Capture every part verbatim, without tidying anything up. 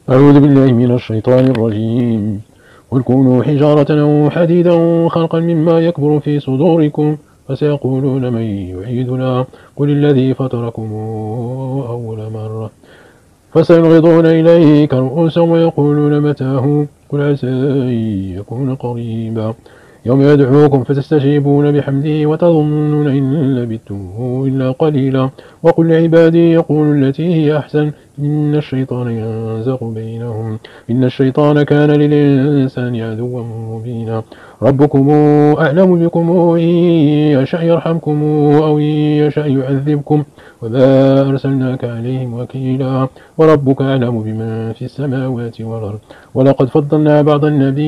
أعوذ بالله من الشيطان الرجيم. قل كونوا حجارة أو حديدا خلقا مما يكبر في صدوركم فسيقولون من يعيدنا قل الذي فطركم أول مرة فسينغضون إليك رؤوسهم ويقولون متاه قل عسى أن يكون قريبا يوم يدعوكم فتستجيبون بحمده وتظنون إن لبثتم إلا قليلا وقل لعبادي يقولوا التي هي أحسن إن الشيطان ينزغ بينهم إن الشيطان كان للإنسان عدوا مبينا ربكم أعلم بكم إن يشأ يرحمكم أو إن يشأ يعذبكم وما أرسلناك عليهم وكيلا وربك أعلم بمن في السماوات والأرض ولقد فضلنا بعض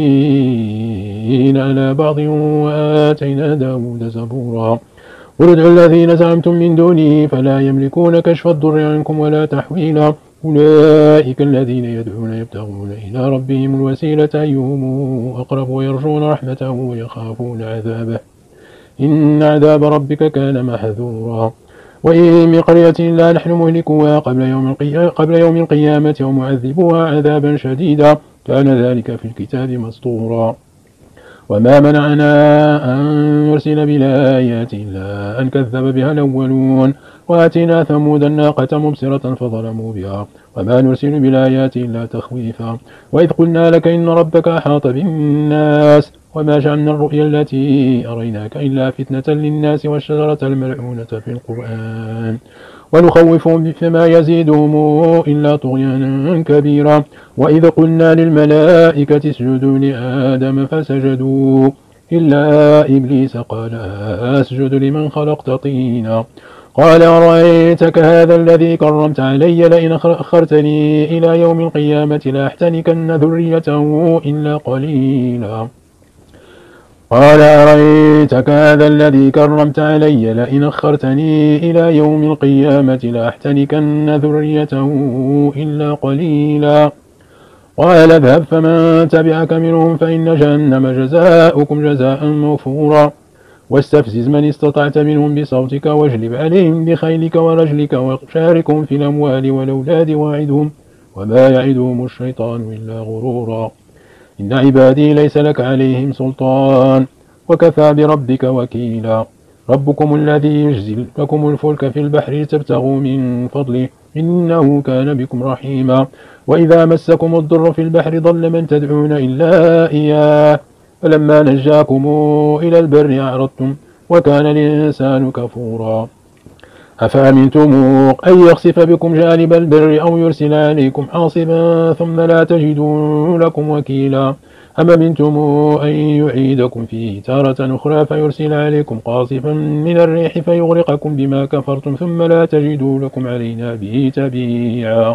النبيين على بعض وآتينا داود زبورا قل ادعوا الذين زعمتم من دونه فلا يملكون كشف الضر عنكم ولا تحويلا أولئك الذين يدعون يبتغون إلى ربهم الوسيلة أيهم أقرب ويرجون رحمته ويخافون عذابه إن عذاب ربك كان محذورا وإن من قرية لا نحن مهلكوها قبل يوم, قبل يوم القيامة ومعذبوها عذابا شديدا كان ذلك في الكتاب مسطورا وما منعنا أن نرسل بالآيات إلا أن كذب بها الأولون وآتينا ثمود الناقة مبصرة فظلموا بها وما نرسل بالآيات إلا تخويفا وإذ قلنا لك إن ربك أحاط بالناس وما جعلنا الرؤيا التي أريناك إلا فتنة للناس والشجرة الملعونة في القرآن ونخوفهم فما يزيدهم إلا طغيانا كبيرا وإذ قلنا للملائكة اسجدوا لآدم فسجدوا إلا إبليس قال أسجد لمن خلقت طينا قال أرأيتك هذا الذي كرمت علي لئن أخرتني إلى يوم القيامة لأحتنكن ذريته إلا قليلا قال أرأيتك هذا الذي كرمت علي لئن أخرتني إلى يوم القيامة لأحتنكن ذريته إلا قليلا قال اذهب فمن تبعك منهم فإن جهنم جزاؤكم جزاء موفورا واستفزز من استطعت منهم بصوتك واجلب عليهم بخيلك ورجلك وشاركهم في الأموال والأولاد واعدهم وما يعدهم الشيطان إلا غرورا إن عبادي ليس لك عليهم سلطان وكفى بربك وكيلا ربكم الذي يجزي لكم الفلك في البحر تبتغوا من فضله إنه كان بكم رحيما وإذا مسكم الضر في البحر ضل من تدعون إلا إياه فلما نجاكم إلى البر أعرضتم وكان الإنسان كفورا أفأمنتم أن يخسف بكم جانب البر أو يرسل عليكم حاصبا ثم لا تجدوا لكم وكيلا أم أمنتم أن يعيدكم فيه تارة أخرى فيرسل عليكم قاصفا من الريح فيغرقكم بما كفرتم ثم لا تجدوا لكم علينا به تبيعا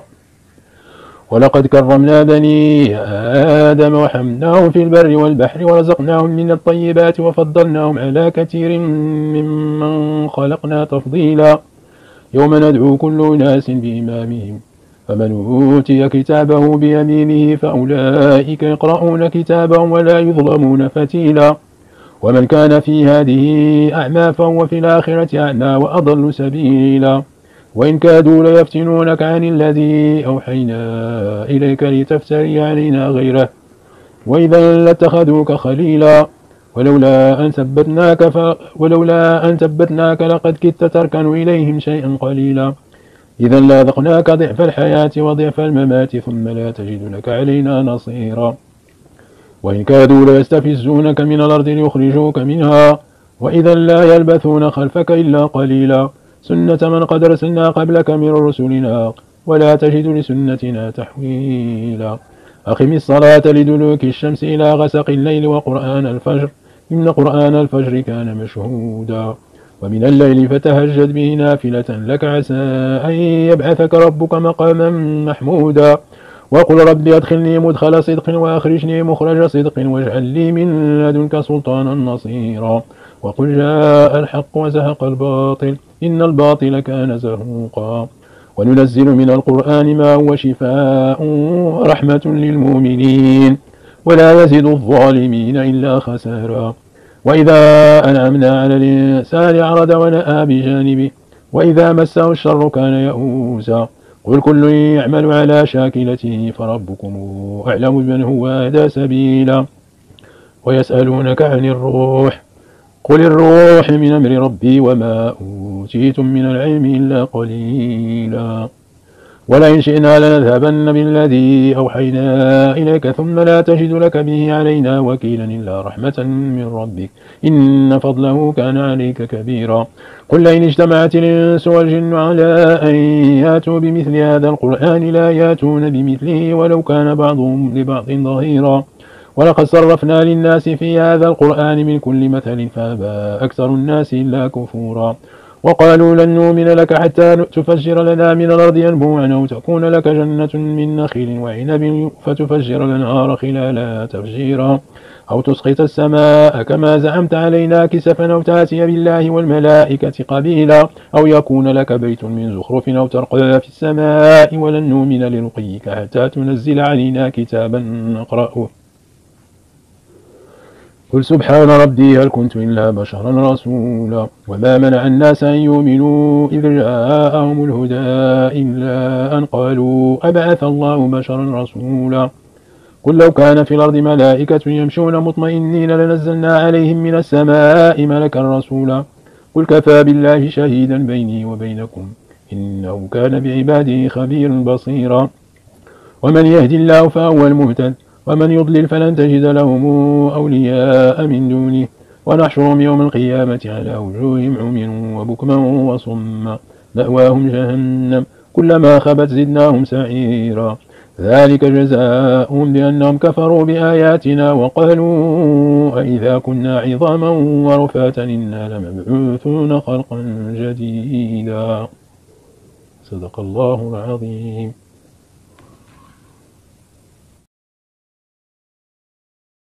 ولقد كرمنا بني آدم وحملناهم في البر والبحر ورزقناهم من الطيبات وفضلناهم على كثير ممن خلقنا تفضيلا يوم ندعو كل ناس بإمامهم فمن أوتي كتابه بيمينه فأولئك يقرؤون كتابهم ولا يظلمون فتيلا ومن كان في هذه أعمى فهو في الآخرة أعمى وأضل سبيلا وإن كادوا ليفتنونك عن الذي أوحينا إليك لتفتري علينا غيره وإذا لاتخذوك خليلا ولولا أن ثبتناك ف... ولولا أن ثبتناك لقد كدت تركن إليهم شيئا قليلا إذا لاذقناك ضعف الحياة وضعف الممات ثم لا تجد لك علينا نصيرا وإن كادوا ليستفزونك من الأرض ليخرجوك منها وإذا لا يلبثون خلفك إلا قليلا سنة من قد أرسلنا قبلك من رسلنا ولا تجد لسنتنا تحويلا أقم الصلاة لدلوك الشمس إلى غسق الليل وقرآن الفجر إن قرآن الفجر كان مشهودا ومن الليل فتهجد به نافلة لك عسى أن يبعثك ربك مقاما محمودا وقل رب أدخلني مدخل صدق وأخرجني مخرج صدق واجعل لي من لدنك سلطانا نصيرا وقل جاء الحق وزهق الباطل إن الباطل كان زهوقا وننزل من القرآن ما هو شفاء ورحمة للمؤمنين ولا يزيد الظالمين إلا خسارا وإذا أنعمنا على الإنسان أعرض ونأى بجانبه وإذا مسه الشر كان يئوسا قل كل يعمل على شاكلته فربكم أعلم بمن هو أهدى سبيلا. ويسألونك عن الروح قل الروح من أمر ربي وما أوتيتم من العلم إلا قليلا. ولئن شئنا لنذهبن بالذي أوحينا إليك ثم لا تجد لك به علينا وكيلا إلا رحمة من ربك إن فضله كان عليك كبيرا. قل لئن اجتمعت الإنس والجن على أن ياتوا بمثل هذا القرآن لا ياتون بمثله ولو كان بعضهم لبعض ظهيرا. ولقد صرفنا للناس في هذا القرآن من كل مثل فأبى أكثر الناس إلا كفورا. وقالوا لن نؤمن لك حتى تفجر لنا من الأرض ينبوعا أو تكون لك جنة من نخيل وعنب فتفجر الأنهار خلالها تفجيرا أو تسقط السماء كما زعمت علينا كسفا أو تأتي بالله والملائكة قبيلا أو يكون لك بيت من زخرف أو ترقى في السماء ولن نؤمن لرقيك حتى تنزل علينا كتابا نقرأه. قل سبحان ربي هل كنت إلا بشرا رسولا. وما منع الناس أن يؤمنوا إذ جاءهم الهدى إلا أن قالوا أبعث الله بشرا رسولا. قل لو كان في الأرض ملائكة يمشون مطمئنين لنزلنا عليهم من السماء ملكا رسولا. قل كفى بالله شهيدا بيني وبينكم إنه كان بعباده خبيرا بصيرا. ومن يهد الله فهو المهتد ومن يضلل فلن تجد لهم أولياء من دونه ونحشرهم يوم القيامة على وجوههم عميا وبكما وصما مأواهم جهنم كلما خبت زدناهم سعيرا ذلك جزاؤهم بأنهم كفروا بآياتنا وقالوا أئذا كنا عظاما ورفاتا إنا لمبعوثون خلقا جديدا. صدق الله العظيم.